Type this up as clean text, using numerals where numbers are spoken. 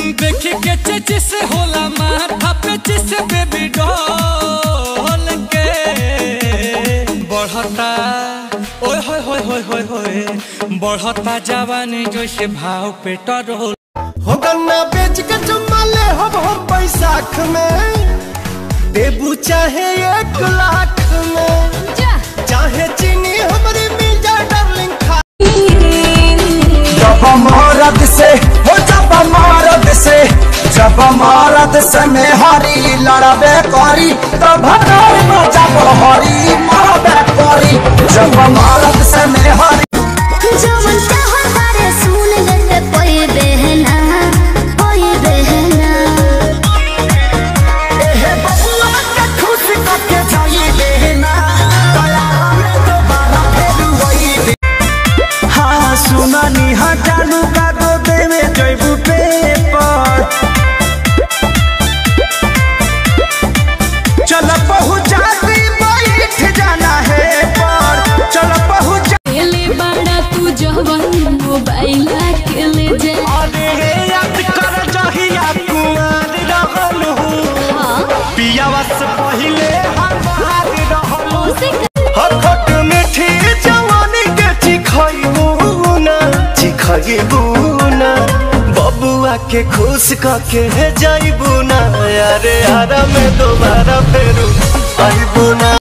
देखी के चेची से होला माथा पे जिसे बेबी डॉल के बढ़ता ओए होए होए होए होए होए बढ़ता जवानी जैसे भाव पेट्रोल हो गन्ना बेच के चुम्मा ले हो बैसाख में देबू चाहे 1 लाख में चाहे चीनी हमारी मिल जाए डार्लिंग खा जब मरद से हो जब मरद से में हरी लड़बे करी तब जब हरी मरबे करी जब मरद से में हरी सुनानी हटालू का दो देवे जयबू पेपर चल पहुँचा बैठ जाना है पर चल पहुँचा बड़ा तू जवन मोबाइल के ले जा अरे याद कर जहिया कुंवर रहलू पियावा से पहले हमार रहलू हखट मीठी जवानी के चिखइबू ना बबुआ के खुश करके जाइबू ना यारे यारा में दोबारा फेरू आइबू ना।